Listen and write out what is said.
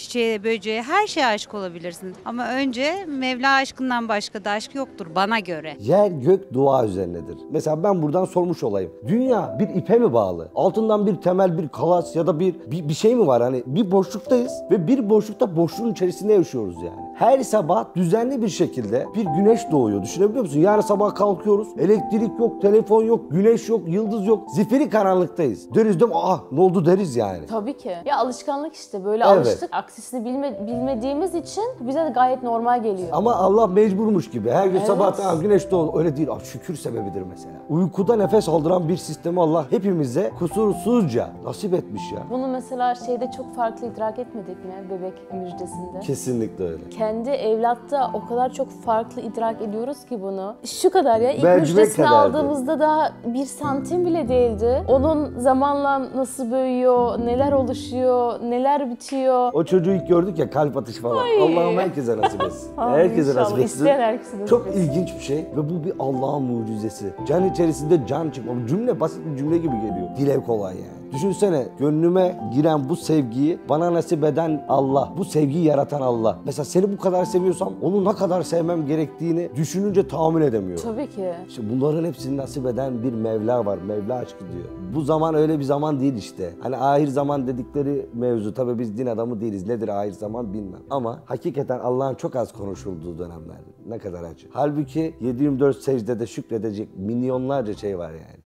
çiçeğe, böceğe, her şeye aşık olabilirsin. Ama önce Mevla aşkından başka da aşk yoktur bana göre. Yer gök dua üzerinedir. Mesela ben buradan sormuş olayım. Dünya bir ipe mi bağlı? Altından bir temel, bir kalas ya da bir şey mi var? Hani bir boşluktayız ve bir boşlukta boşluğun içerisinde yaşıyoruz yani. Her sabah düzenli bir şekilde bir güneş doğuyor. Düşünebiliyor musun? Yarın sabah kalkıyoruz. Elektrik yok, telefon yok, güneş yok, yıldız yok. Zifiri karanlıktayız. Deriz değil mi? Ah ne oldu deriz yani. Tabii ki. Ya alışkanlık işte böyle Evet. alıştık. Aksisini bilmediğimiz için bize de gayet normal geliyor. Ama Allah mecburmuş gibi. Her gün Evet. sabah tamam güneş doğdu. Öyle değil. Ah, şükür sebebidir mesela. Uykuda nefes aldıran bir sistemi Allah hepimize kusursuzca nasip etmiş ya. Bunu mesela şeyde çok farklı idrak etmedik mi bebek müjdesinde? Kesinlikle öyle. Kendi evlatta o kadar çok farklı idrak ediyoruz ki bunu. Şu kadar ya, ilk Mercimek müjdesini kadardı. aldığımızda daha 1 santim bile değildi. Onun zamanla nasıl büyüyor, neler oluşuyor, neler bitiyor. O çocuğu ilk gördük ya kalp atışı falan. Allah'ım herkese nasip etsin. Herkese İnşallah. nasip etsin. İsteyen herkese nasip Çok etsin. ilginç bir şey ve bu bir Allah'ın mucizesi. Can içerisinde can çıkma. Bu cümle basit bir cümle gibi geliyor. Dile kolay yani. Düşünsene gönlüme giren bu sevgiyi bana nasip eden Allah, bu sevgiyi yaratan Allah. Mesela seni bu kadar seviyorsam onu ne kadar sevmem gerektiğini düşününce tahammül edemiyorum. Tabii ki. İşte bunların hepsini nasip eden bir Mevla var. Mevla aşkı diyor. Bu zaman öyle bir zaman değil işte. Hani ahir zaman dedikleri mevzu. Tabii biz din adamı değiliz. Nedir ahir zaman bilmem. Ama hakikaten Allah'ın çok az konuşulduğu dönemler. Ne kadar acı. Halbuki 7/24 secdede şükredecek milyonlarca şey var yani.